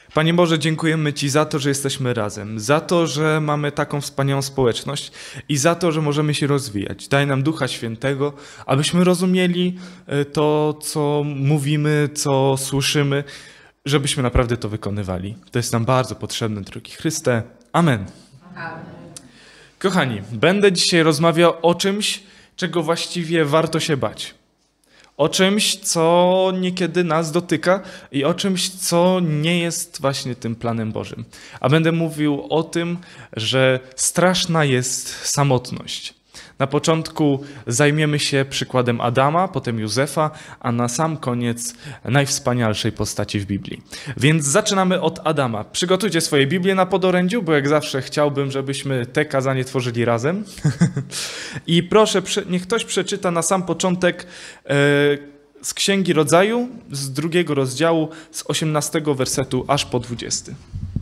Panie Boże, dziękujemy Ci za to, że jesteśmy razem, za to, że mamy taką wspaniałą społeczność i za to, że możemy się rozwijać. Daj nam Ducha Świętego, abyśmy rozumieli to, co mówimy, co słyszymy, żebyśmy naprawdę to wykonywali. To jest nam bardzo potrzebne, drogi Chryste. Amen. Amen. Kochani, będę dzisiaj rozmawiał o czymś, czego właściwie warto się bać. O czymś, co niekiedy nas dotyka i o czymś, co nie jest właśnie tym planem Bożym. A będę mówił o tym, że straszna jest samotność. Na początku zajmiemy się przykładem Adama, potem Józefa, a na sam koniec najwspanialszej postaci w Biblii. Więc zaczynamy od Adama. Przygotujcie swoje Biblię na podorędziu, bo jak zawsze chciałbym, żebyśmy te kazanie tworzyli razem. I proszę, niech ktoś przeczyta na sam początek z Księgi Rodzaju, z 2 rozdziału, z 18 wersetu aż po 20.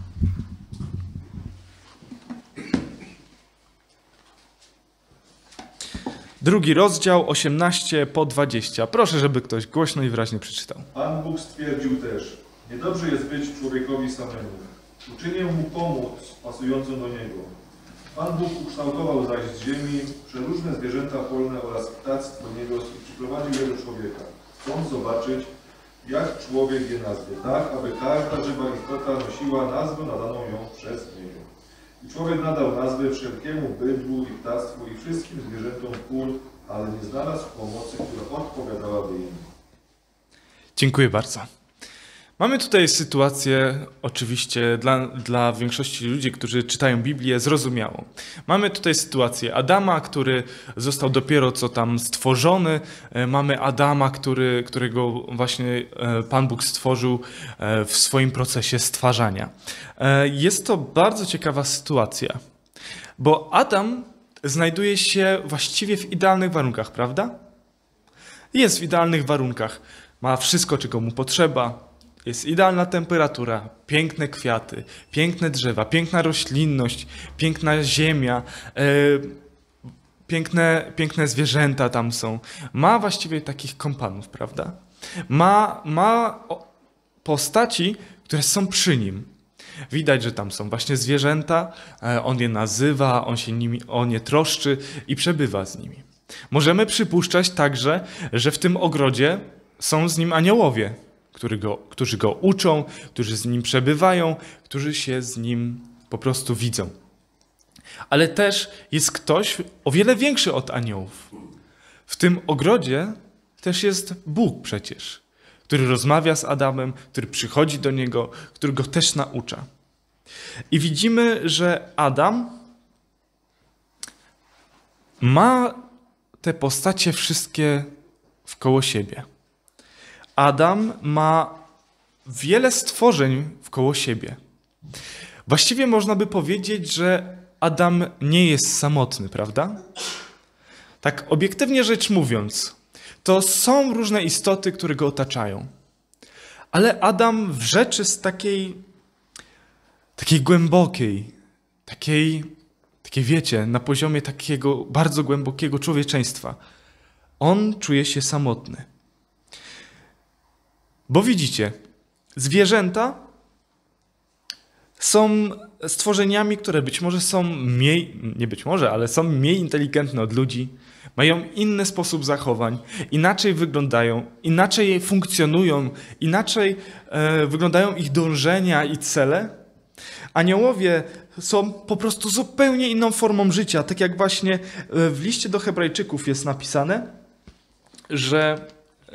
Drugi rozdział, 18 po 20. Proszę, żeby ktoś głośno i wyraźnie przeczytał. Pan Bóg stwierdził też: niedobrze jest być człowiekowi samemu. Uczynię mu pomoc pasującą do niego. Pan Bóg ukształtował zaś z ziemi przeróżne zwierzęta polne oraz ptactwo niebios i przyprowadził je do człowieka, chcąc zobaczyć, jak człowiek je nazwie, tak aby każda żywa istota nosiła nazwę nadaną ją przez niego. I człowiek nadał nazwę wszelkiemu bydłu i ptactwu i wszystkim zwierzętom pól, ale nie znalazł pomocy, która odpowiadałaby im. Dziękuję bardzo. Mamy tutaj sytuację, oczywiście dla większości ludzi, którzy czytają Biblię, zrozumiałą. Mamy tutaj sytuację Adama, który został dopiero co tam stworzony. Mamy Adama, którego właśnie Pan Bóg stworzył w swoim procesie stwarzania. Jest to bardzo ciekawa sytuacja, bo Adam znajduje się właściwie w idealnych warunkach, prawda? Jest w idealnych warunkach. Ma wszystko, czego mu potrzeba. Jest idealna temperatura, piękne kwiaty, piękne drzewa, piękna roślinność, piękna ziemia, piękne zwierzęta tam są. Ma właściwie takich kompanów, prawda? Ma postaci, które są przy nim. Widać, że tam są właśnie zwierzęta, on je nazywa, on je troszczy i przebywa z nimi. Możemy przypuszczać także, że w tym ogrodzie są z nim aniołowie, którzy go uczą, którzy z nim przebywają, którzy się z nim po prostu widzą. Ale też jest ktoś o wiele większy od aniołów. W tym ogrodzie też jest Bóg przecież, który rozmawia z Adamem, który przychodzi do niego, który go też naucza. I widzimy, że Adam ma te postacie wszystkie wkoło siebie. Adam ma wiele stworzeń wkoło siebie. Właściwie można by powiedzieć, że Adam nie jest samotny, prawda? Tak obiektywnie rzecz mówiąc, to są różne istoty, które go otaczają. Ale Adam w rzeczy z takiej głębokiej, takiej wiecie, na poziomie takiego bardzo głębokiego człowieczeństwa, on czuje się samotny. Bo widzicie, zwierzęta są stworzeniami, które być może są ale są mniej inteligentne od ludzi, mają inny sposób zachowań, inaczej wyglądają, inaczej funkcjonują, inaczej wyglądają ich dążenia i cele. Aniołowie są po prostu zupełnie inną formą życia, tak jak właśnie w liście do Hebrajczyków jest napisane, że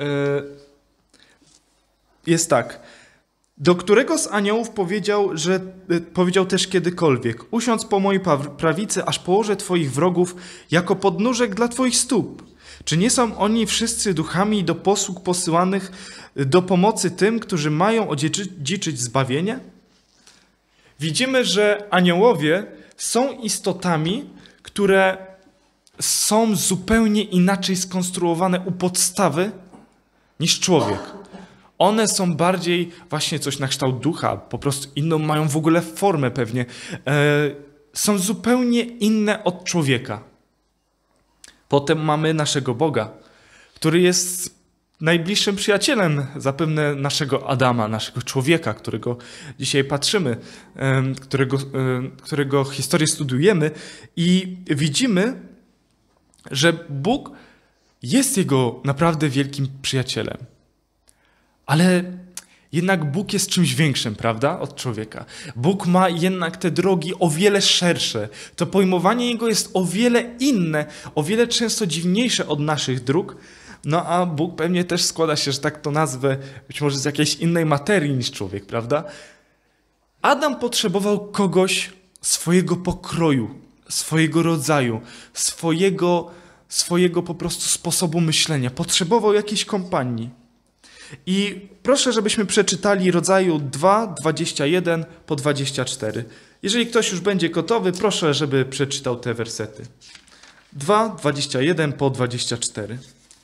jest tak. Do którego z aniołów powiedział też kiedykolwiek: usiądź po mojej prawicy, aż położę twoich wrogów jako podnóżek dla twoich stóp. Czy nie są oni wszyscy duchami do posług posyłanych do pomocy tym, którzy mają odziedziczyć zbawienie? Widzimy, że aniołowie są istotami, które są zupełnie inaczej skonstruowane u podstawy niż człowiek. One są bardziej właśnie coś na kształt ducha, po prostu inną mają w ogóle formę pewnie. Są zupełnie inne od człowieka. Potem mamy naszego Boga, który jest najbliższym przyjacielem zapewne naszego Adama, naszego człowieka, którego dzisiaj patrzymy, którego historię studiujemy i widzimy, że Bóg jest jego naprawdę wielkim przyjacielem. Ale jednak Bóg jest czymś większym, prawda, od człowieka. Bóg ma jednak te drogi o wiele szersze. To pojmowanie Jego jest o wiele inne, o wiele często dziwniejsze od naszych dróg. No a Bóg pewnie też składa się, że tak to nazwę, być może z jakiejś innej materii niż człowiek, prawda? Adam potrzebował kogoś swojego pokroju, swojego rodzaju, swojego po prostu sposobu myślenia. Potrzebował jakiejś kompanii. I proszę, żebyśmy przeczytali rodzaju 2, 21 po 24. Jeżeli ktoś już będzie gotowy, proszę, żeby przeczytał te wersety. 2, 21 po 24.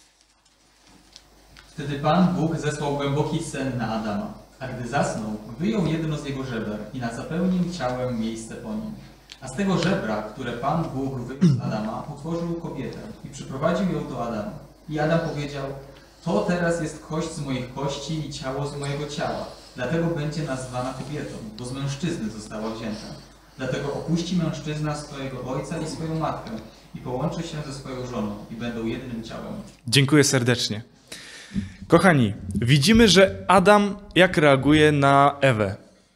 Wtedy Pan Bóg zesłał głęboki sen na Adama, a gdy zasnął, wyjął jedno z jego żeber i nazapełnił ciałem miejsce po nim. A z tego żebra, które Pan Bóg wyjął z Adama, utworzył kobietę i przyprowadził ją do Adama. I Adam powiedział: to teraz jest kość z moich kości i ciało z mojego ciała. Dlatego będzie nazwana kobietą, bo z mężczyzny została wzięta. Dlatego opuści mężczyzna swojego ojca i swoją matkę i połączy się ze swoją żoną i będą jednym ciałem. Dziękuję serdecznie. Kochani, widzimy, że Adam jak reaguje na Ewę.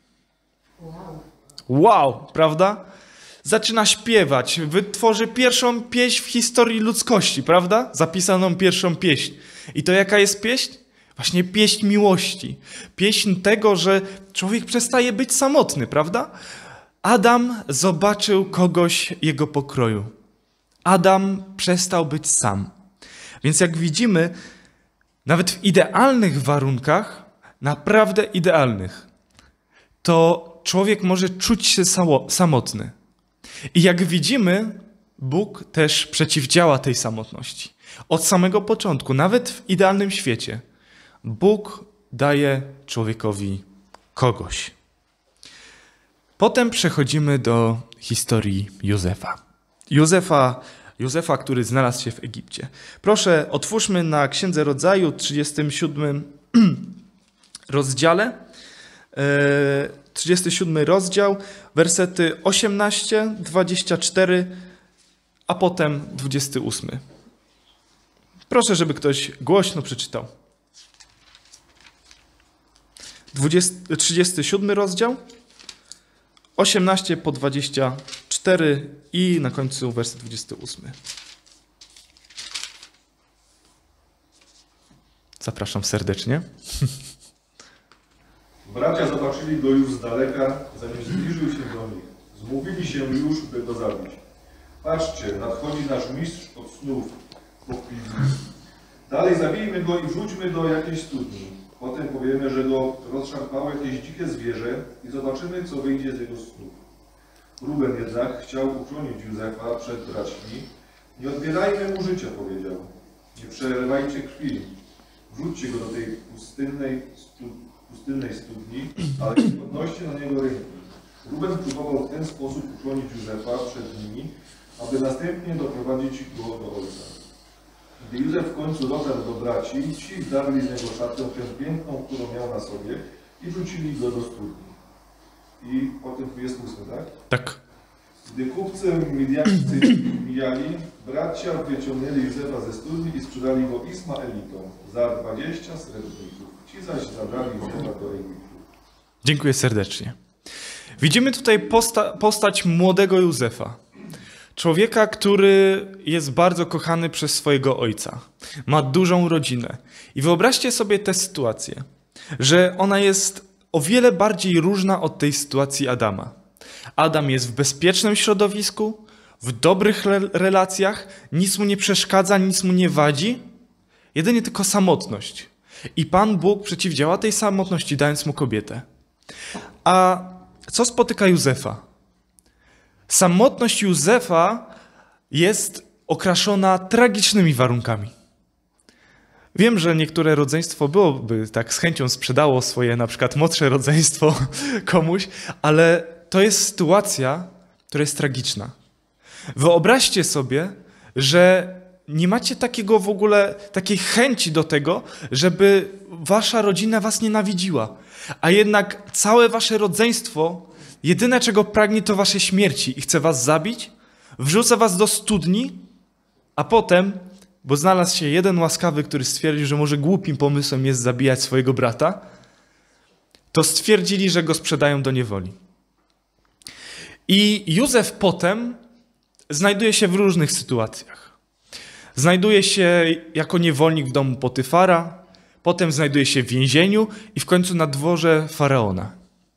Wow, prawda? Zaczyna śpiewać, wytworzy pierwszą pieśń w historii ludzkości, prawda? Zapisaną pierwszą pieśń. I to jaka jest pieśń? Właśnie pieśń miłości. Pieśń tego, że człowiek przestaje być samotny, prawda? Adam zobaczył kogoś jego pokroju. Adam przestał być sam. Więc jak widzimy, nawet w idealnych warunkach, naprawdę idealnych, to człowiek może czuć się samotny. I jak widzimy, Bóg też przeciwdziała tej samotności. Od samego początku, nawet w idealnym świecie, Bóg daje człowiekowi kogoś. Potem przechodzimy do historii Józefa, który znalazł się w Egipcie. Proszę, otwórzmy na Księdze Rodzaju, 37 rozdziale. 37 rozdział, wersety 18, 24, a potem 28. Proszę, żeby ktoś głośno przeczytał. 37 rozdział, 18 po 24 i na końcu werset 28. Zapraszam serdecznie. Bracia zobaczyli go już z daleka, zanim zbliżył się do nich. Zmówili się już, by go zabić. Patrzcie, nadchodzi nasz mistrz od snów. Dalej zabijmy go i wrzućmy do jakiejś studni. Potem powiemy, że go rozszarpało jakieś dzikie zwierzę i zobaczymy, co wyjdzie z jego snów. Ruben jednak chciał uchronić Józefa przed braćmi. Nie odbierajmy mu życia, powiedział. Nie przerywajcie krwi. Wrzućcie go do tej pustynnej studni, ale nie podnoście na niego ręki. Ruben próbował w ten sposób uchronić Józefa przed nimi, aby następnie doprowadzić go do ojca. Gdy Józef w końcu dotarł do braci, ci zdarli z niego szatę tę piękną, którą miał na sobie i wrzucili go do studni. I potem 28, tak? Tak. Gdy kupcy midiańscy mijali, bracia wyciągnęli Józefa ze studni i sprzedali go Ismaelitom za 20 srebrników. Ci zaś zabrali Józefa do Egiptu. Dziękuję serdecznie. Widzimy tutaj postać młodego Józefa. Człowieka, który jest bardzo kochany przez swojego ojca. Ma dużą rodzinę. I wyobraźcie sobie tę sytuację, że ona jest o wiele bardziej różna od tej sytuacji Adama. Adam jest w bezpiecznym środowisku, w dobrych relacjach, nic mu nie przeszkadza, nic mu nie wadzi, jedynie tylko samotność. I Pan Bóg przeciwdziała tej samotności, dając mu kobietę. A co spotyka Józefa? Samotność Józefa jest okraszona tragicznymi warunkami. Wiem, że niektóre rodzeństwo byłoby tak z chęcią sprzedało swoje na przykład młodsze rodzeństwo komuś, ale to jest sytuacja, która jest tragiczna. Wyobraźcie sobie, że nie macie takiego w ogóle, takiej chęci do tego, żeby wasza rodzina was nienawidziła. A jednak całe wasze rodzeństwo, jedyne czego pragnie to waszej śmierci i chce was zabić, wrzuca was do studni, a potem, bo znalazł się jeden łaskawy, który stwierdził, że może głupim pomysłem jest zabijać swojego brata, to stwierdzili, że go sprzedają do niewoli. I Józef potem znajduje się w różnych sytuacjach. Znajduje się jako niewolnik w domu Potyfara, potem znajduje się w więzieniu i w końcu na dworze Faraona.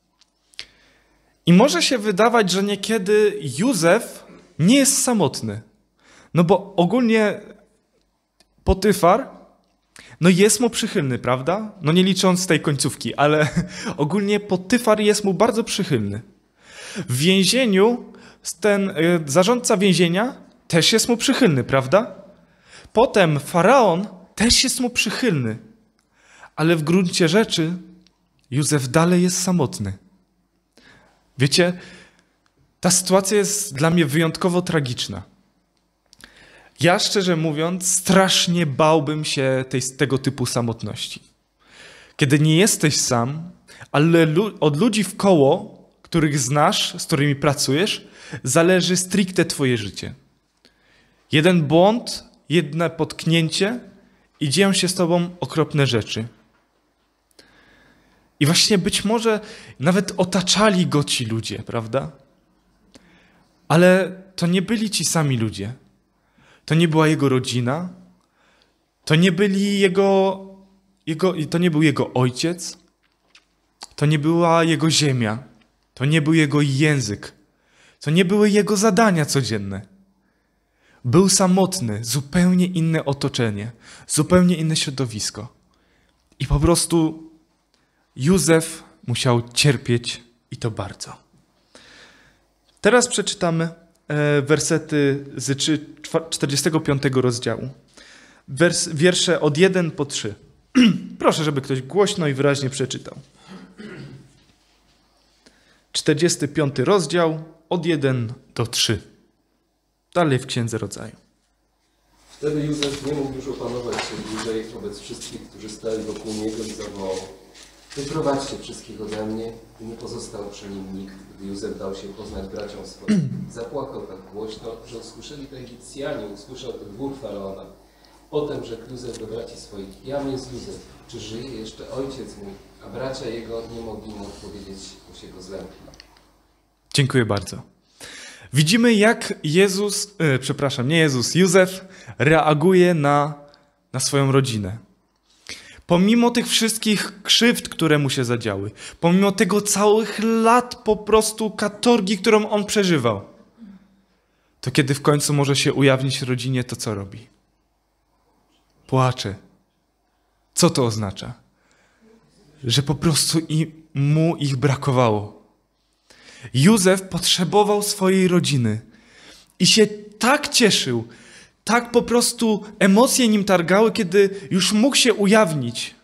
I może się wydawać, że niekiedy Józef nie jest samotny. No bo ogólnie Potyfar, no jest mu przychylny, prawda? No nie licząc tej końcówki, ale ogólnie Potyfar jest mu bardzo przychylny. W więzieniu ten zarządca więzienia też jest mu przychylny, prawda? Potem Faraon też jest mu przychylny. Ale w gruncie rzeczy Józef dalej jest samotny. Wiecie, ta sytuacja jest dla mnie wyjątkowo tragiczna. Ja szczerze mówiąc strasznie bałbym się tego typu samotności. Kiedy nie jesteś sam, ale od ludzi wkoło, których znasz, z którymi pracujesz, zależy stricte twoje życie. Jeden błąd, jedno potknięcie i dzieją się z tobą okropne rzeczy. I właśnie być może nawet otaczali go ci ludzie, prawda? Ale to nie byli ci sami ludzie. To nie była jego rodzina. To nie był jego ojciec. To nie była jego ziemia. To nie był jego język. To nie były jego zadania codzienne. Był samotny, zupełnie inne otoczenie, zupełnie inne środowisko. I po prostu Józef musiał cierpieć i to bardzo. Teraz przeczytamy wersety z 45 rozdziału. Wiersze od 1 po 3. Proszę, żeby ktoś głośno i wyraźnie przeczytał. 45 rozdział od 1 do 3. Dalej w Księdze Rodzaju. Wtedy Józef nie mógł już opanować się dłużej wobec wszystkich, którzy stali wokół niego i zawołał: wyprowadźcie wszystkich ode mnie. I nie pozostał przy nim nikt, gdy Józef dał się poznać braciom swoim. Zapłakał tak głośno, że usłyszeli to Egipcjanie, usłyszał to dwór Faraona. Potem rzekł Józef do braci swoich: jam jest Józef, czy żyje jeszcze ojciec mój? A bracia jego nie mogli mu odpowiedzieć, bo się go zlękli. Dziękuję bardzo. Widzimy, jak Józef reaguje na swoją rodzinę. Pomimo tych wszystkich krzywd, które mu się zadziały, pomimo tego całych lat po prostu katorgi, którą on przeżywał, to kiedy w końcu może się ujawnić rodzinie, to co robi? Płacze. Co to oznacza? Że po prostu mu ich brakowało. Józef potrzebował swojej rodziny i się tak cieszył, tak po prostu emocje nim targały, kiedy już mógł się ujawnić,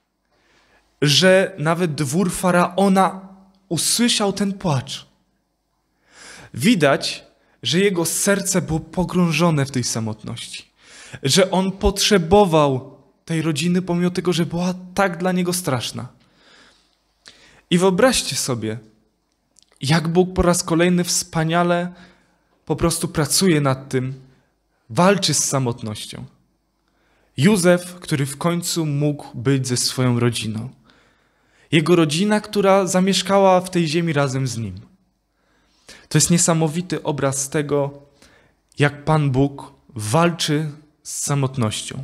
że nawet dwór Faraona usłyszał ten płacz. Widać, że jego serce było pogrążone w tej samotności, że on potrzebował tej rodziny, pomimo tego, że była tak dla niego straszna. I wyobraźcie sobie, jak Bóg po raz kolejny wspaniale po prostu pracuje nad tym, walczy z samotnością. Józef, który w końcu mógł być ze swoją rodziną. Jego rodzina, która zamieszkała w tej ziemi razem z nim. To jest niesamowity obraz tego, jak Pan Bóg walczy z samotnością.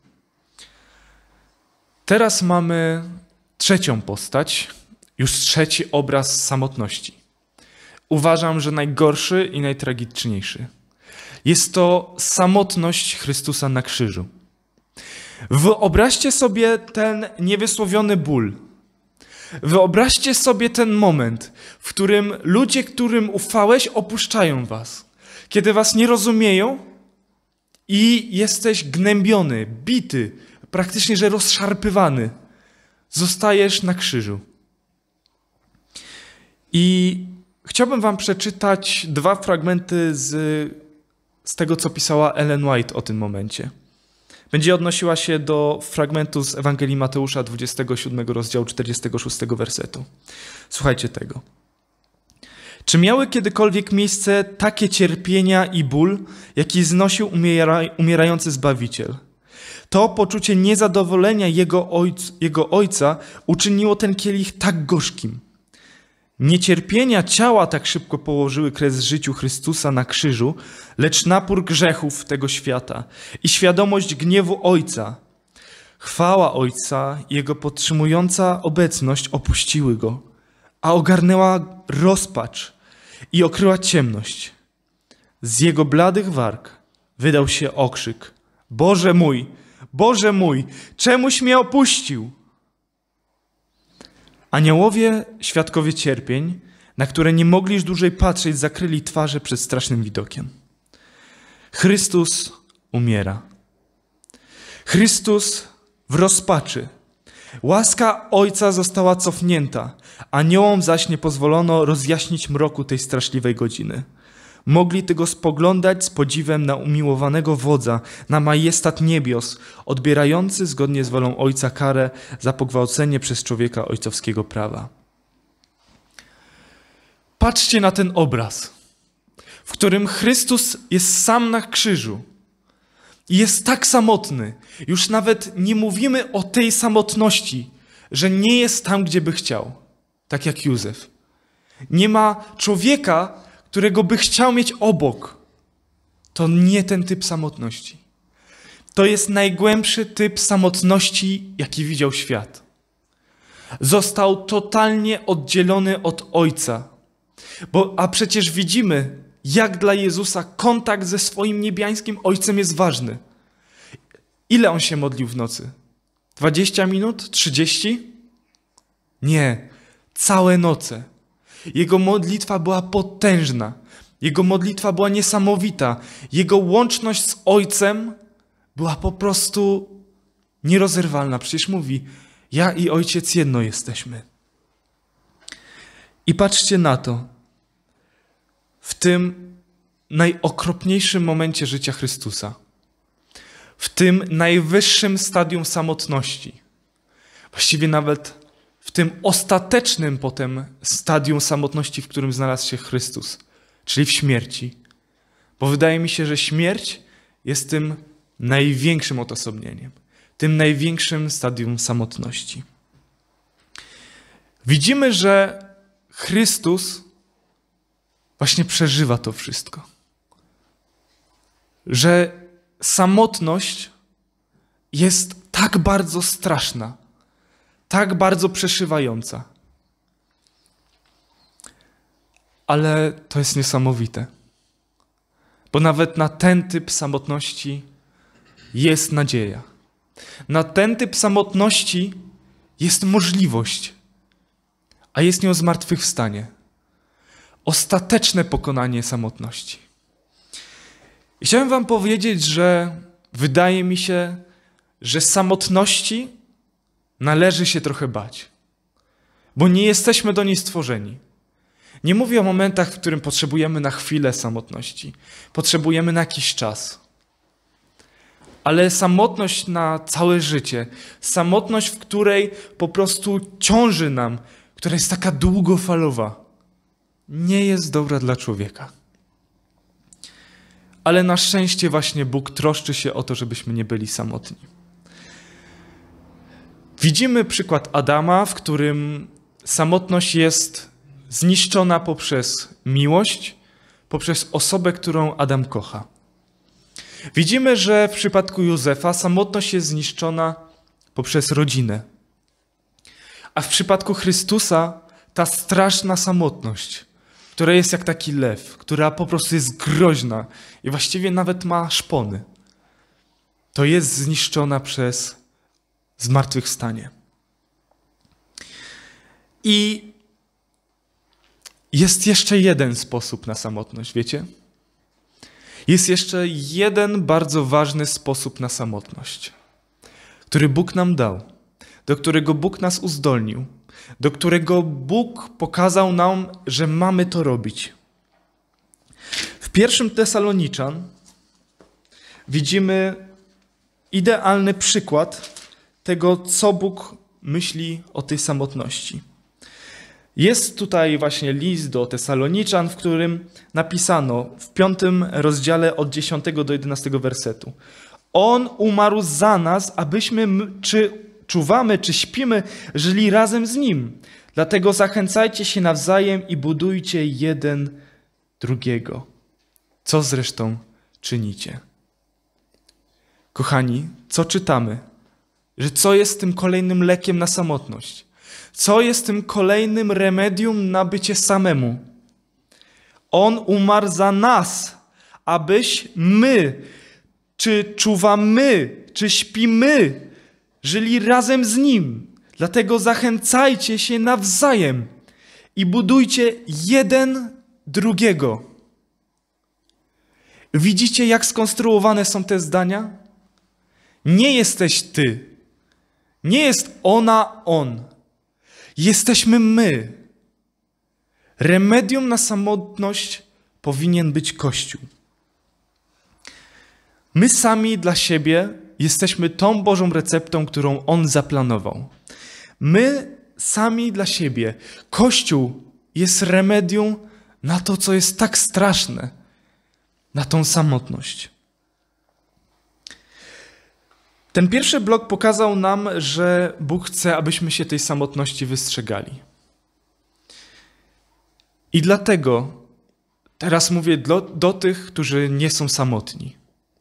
Teraz mamy trzecią postać, już trzeci obraz samotności. Uważam, że najgorszy i najtragiczniejszy. Jest to samotność Chrystusa na krzyżu. Wyobraźcie sobie ten niewysłowiony ból. Wyobraźcie sobie ten moment, w którym ludzie, którym ufałeś, opuszczają was. Kiedy was nie rozumieją i jesteś gnębiony, bity, praktycznie że rozszarpywany. Zostajesz na krzyżu. I chciałbym wam przeczytać 2 fragmenty z z tego, co pisała Ellen White o tym momencie. Będzie odnosiła się do fragmentu z Ewangelii Mateusza 27 rozdziału 46 wersetu. Słuchajcie tego. Czy miały kiedykolwiek miejsce takie cierpienia i ból, jaki znosił umierający Zbawiciel? To poczucie niezadowolenia jego ojca uczyniło ten kielich tak gorzkim. Niecierpienia ciała tak szybko położyły kres życiu Chrystusa na krzyżu, lecz napór grzechów tego świata i świadomość gniewu Ojca, chwała Ojca i Jego podtrzymująca obecność opuściły Go, a ogarnęła rozpacz i okryła ciemność. Z Jego bladych warg wydał się okrzyk: Boże mój, czemuś mnie opuścił? Aniołowie, świadkowie cierpień, na które nie mogli już dłużej patrzeć, zakryli twarze przed strasznym widokiem. Chrystus umiera. Chrystus w rozpaczy. Łaska Ojca została cofnięta, aniołom zaś nie pozwolono rozjaśnić mroku tej straszliwej godziny. Mogli tylko spoglądać z podziwem na umiłowanego wodza, na majestat niebios, odbierający zgodnie z wolą Ojca karę za pogwałcenie przez człowieka ojcowskiego prawa. Patrzcie na ten obraz, w którym Chrystus jest sam na krzyżu i jest tak samotny. Już nawet nie mówimy o tej samotności, że nie jest tam, gdzie by chciał, tak jak Józef. Nie ma człowieka, którego by chciał mieć obok. To nie ten typ samotności. To jest najgłębszy typ samotności, jaki widział świat. Został totalnie oddzielony od Ojca. A przecież widzimy, jak dla Jezusa kontakt ze swoim niebiańskim Ojcem jest ważny. Ile on się modlił w nocy? 20 minut? 30? Nie, całe noce. Jego modlitwa była potężna. Jego modlitwa była niesamowita. Jego łączność z Ojcem była po prostu nierozerwalna. Przecież mówi: ja i Ojciec jedno jesteśmy. I patrzcie na to. W tym najokropniejszym momencie życia Chrystusa, w tym najwyższym stadium samotności, właściwie nawet w tym ostatecznym potem stadium samotności, w którym znalazł się Chrystus, czyli w śmierci. Bo wydaje mi się, że śmierć jest tym największym odosobnieniem, tym największym stadium samotności. Widzimy, że Chrystus właśnie przeżywa to wszystko. Że samotność jest tak bardzo straszna, tak bardzo przeszywająca. Ale to jest niesamowite. Bo nawet na ten typ samotności jest nadzieja. Na ten typ samotności jest możliwość, a jest nią zmartwychwstanie. Ostateczne pokonanie samotności. I chciałem wam powiedzieć, że wydaje mi się, że samotności należy się trochę bać. Bo nie jesteśmy do niej stworzeni. Nie mówię o momentach, w którym potrzebujemy na chwilę samotności. Potrzebujemy na jakiś czas. Ale samotność na całe życie, samotność, w której po prostu ciąży nam, która jest taka długofalowa, nie jest dobra dla człowieka. Ale na szczęście właśnie Bóg troszczy się o to, żebyśmy nie byli samotni. Widzimy przykład Adama, w którym samotność jest zniszczona poprzez miłość, poprzez osobę, którą Adam kocha. Widzimy, że w przypadku Józefa samotność jest zniszczona poprzez rodzinę. A w przypadku Chrystusa ta straszna samotność, która jest jak taki lew, która po prostu jest groźna i właściwie nawet ma szpony, to jest zniszczona przez zmartwychwstanie. I jest jeszcze jeden sposób na samotność, wiecie? Jest jeszcze jeden bardzo ważny sposób na samotność, który Bóg nam dał, do którego Bóg nas uzdolnił, do którego Bóg pokazał nam, że mamy to robić. W 1 Tesaloniczan, widzimy idealny przykład tego, co Bóg myśli o tej samotności. Jest tutaj właśnie list do Tesaloniczan, w którym napisano w 5 rozdziale od 10 do 11 wersetu. On umarł za nas, abyśmy czy czuwamy, czy śpimy, żyli razem z Nim. Dlatego zachęcajcie się nawzajem i budujcie jeden drugiego. Co zresztą czynicie? Kochani, co czytamy? Że co jest tym kolejnym lekiem na samotność? Co jest tym kolejnym remedium na bycie samemu? On umarł za nas, abyś my, czy czuwamy, czy śpimy, żyli razem z Nim. Dlatego zachęcajcie się nawzajem i budujcie jeden drugiego. Widzicie, jak skonstruowane są te zdania? Nie jesteś ty. Nie jest ona, on. Jesteśmy my. Remedium na samotność powinien być Kościół. My sami dla siebie jesteśmy tą Bożą receptą, którą On zaplanował. My sami dla siebie. Kościół jest remedium na to, co jest tak straszne, na tą samotność. Ten pierwszy blok pokazał nam, że Bóg chce, abyśmy się tej samotności wystrzegali. I dlatego teraz mówię do tych, którzy nie są samotni.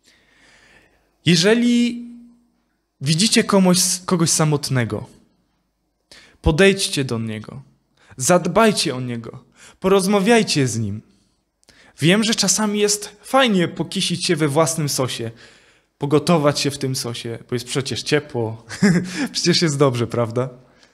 Jeżeli widzicie kogoś samotnego, podejdźcie do niego, zadbajcie o niego, porozmawiajcie z nim. Wiem, że czasami jest fajnie pokisić się we własnym sosie, pogotować się w tym sosie, bo jest przecież ciepło, przecież jest dobrze, prawda?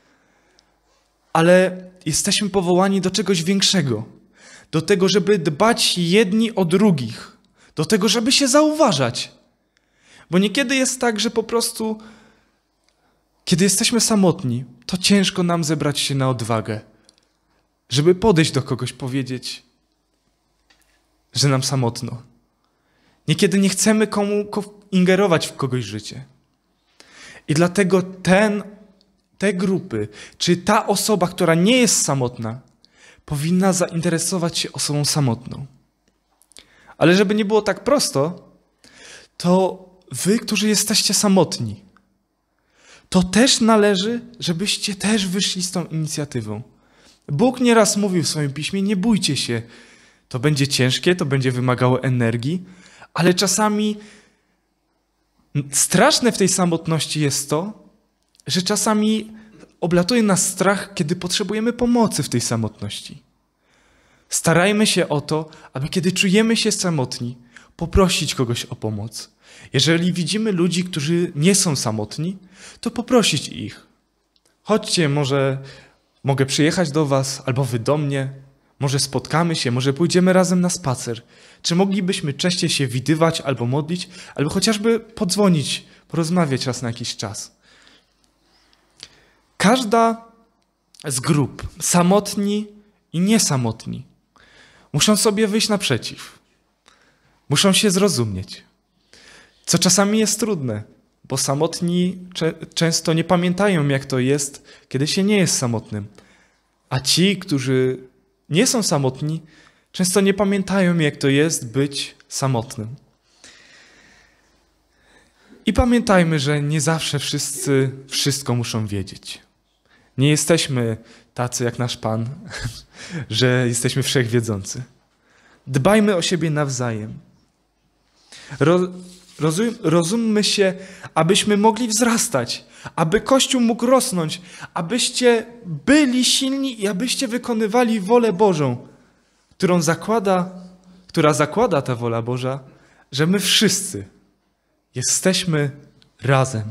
Ale jesteśmy powołani do czegoś większego, do tego, żeby dbać jedni o drugich, do tego, żeby się zauważać. Bo niekiedy jest tak, że po prostu, kiedy jesteśmy samotni, to ciężko nam zebrać się na odwagę, żeby podejść do kogoś, powiedzieć, że nam samotno. Niekiedy nie chcemy ingerować w kogoś życie. I dlatego te grupy, czy ta osoba, która nie jest samotna, powinna zainteresować się osobą samotną. Ale żeby nie było tak prosto, to wy, którzy jesteście samotni, to też należy, żebyście też wyszli z tą inicjatywą. Bóg nieraz mówił w swoim piśmie, nie bójcie się, to będzie ciężkie, to będzie wymagało energii, ale czasami straszne w tej samotności jest to, że czasami oblatuje nas strach, kiedy potrzebujemy pomocy w tej samotności. Starajmy się o to, aby kiedy czujemy się samotni, poprosić kogoś o pomoc. Jeżeli widzimy ludzi, którzy nie są samotni, to poprosić ich. Chodźcie, może mogę przyjechać do was, albo wy do mnie. Może spotkamy się, może pójdziemy razem na spacer. Czy moglibyśmy częściej się widywać albo modlić, albo chociażby podzwonić, porozmawiać raz na jakiś czas. Każda z grup, samotni i niesamotni, muszą sobie wyjść naprzeciw. Muszą się zrozumieć. Co czasami jest trudne, bo samotni często nie pamiętają, jak to jest, kiedy się nie jest samotnym. A ci, którzy nie są samotni, często nie pamiętają, jak to jest być samotnym. I pamiętajmy, że nie zawsze wszyscy wszystko muszą wiedzieć. Nie jesteśmy tacy jak nasz Pan, że jesteśmy wszechwiedzący. Dbajmy o siebie nawzajem. Rozummy się, abyśmy mogli wzrastać, aby Kościół mógł rosnąć, abyście byli silni i abyście wykonywali wolę Bożą, która zakłada ta wola Boża, że my wszyscy jesteśmy razem.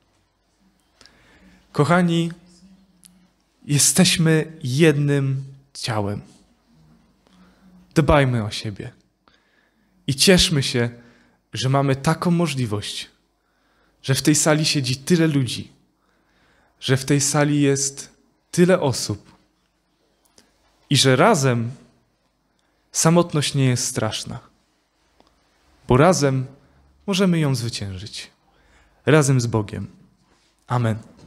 Kochani, jesteśmy jednym ciałem. Dbajmy o siebie i cieszmy się, że mamy taką możliwość, że w tej sali siedzi tyle ludzi, że w tej sali jest tyle osób i że razem samotność nie jest straszna, bo razem możemy ją zwyciężyć. Razem z Bogiem. Amen.